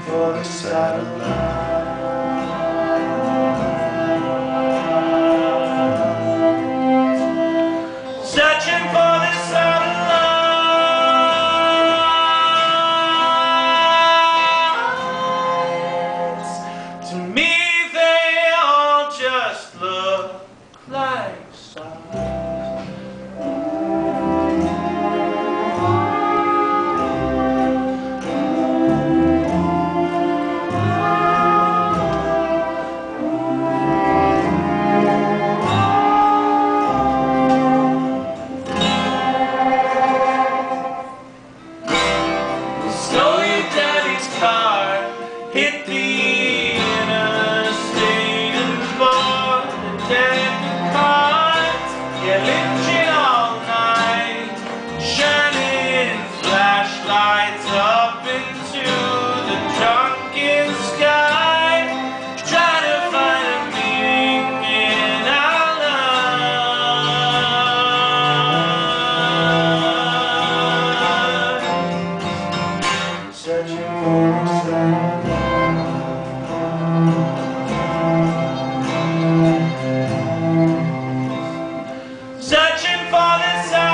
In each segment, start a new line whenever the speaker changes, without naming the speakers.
for the satellite. Searching for the satellites. To me they all just look like stars. Hit the interstate and board the dead cars, lynching all night, shining flashlights up into the drunken sky, trying to find a meaning in our lives, searching for a sign. Searching for the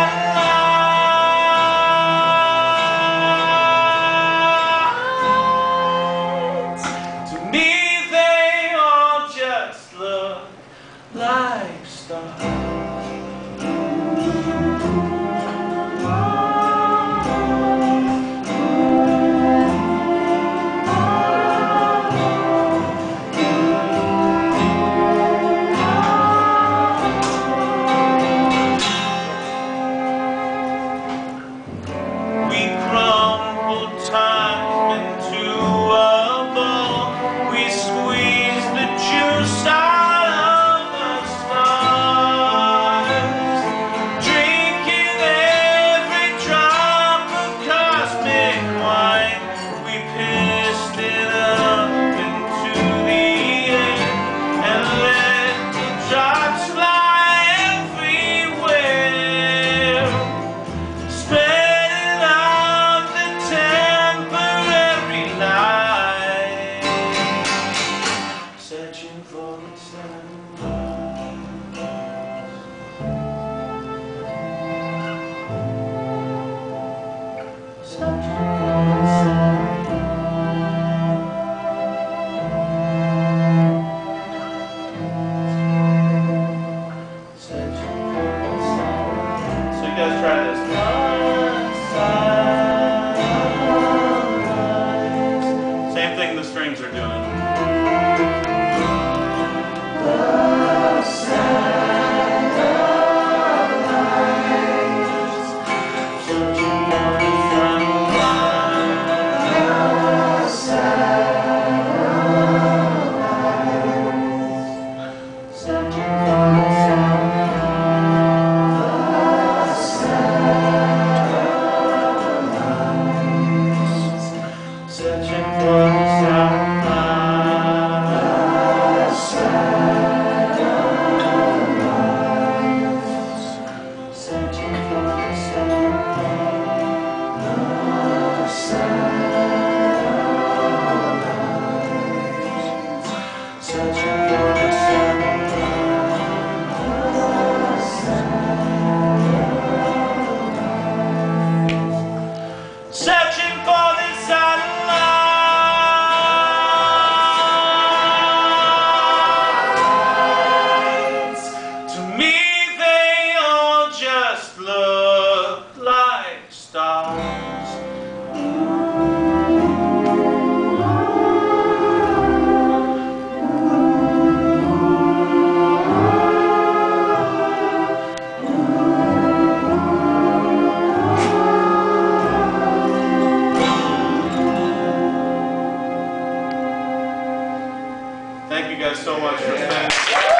satellites. To me they all just look like stars. Time into a ball, we squeeze the juice out of the stars, drinking every drop of cosmic wine. We pissed it up into the air and let the drops fly everywhere, spreading out the temporary light, searching for the sunrise, searching for the sunrise, searching for the sunrise. So you guys try this. Same thing the strings are doing. Searching for the satellites, searching for the satellites, searching for the satellites, searching for the satellites. To me they all just look like stars. Thank you guys so much for spending.